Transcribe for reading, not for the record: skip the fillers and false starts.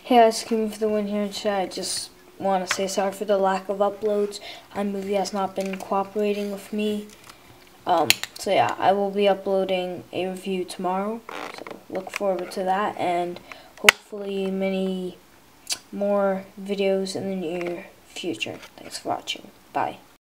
Hey guys, Kim for the win here today. I just want to say sorry for the lack of uploads. iMovie has not been cooperating with me. So yeah, I will be uploading a review tomorrow. So look forward to that, and hopefully many more videos in the near future. Thanks for watching. Bye.